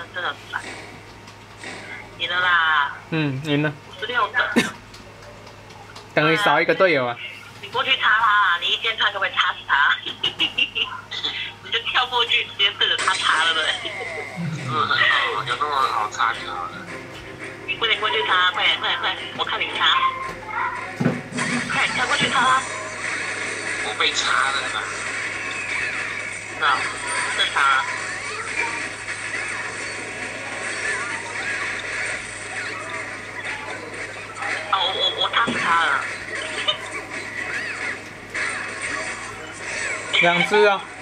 真的很烦。赢了啦！ 赢了。 56个。 等于少一个队友啊。 你过去插他，你一见他就会插死他。你就跳过去，直接对着他插了，对不对？ 有那么好插就好了。 你快点过去插，快点，我看你插。快点跳过去插他。 我被插了吧？ 是啊，正常啊。我插死他了。 2只啊。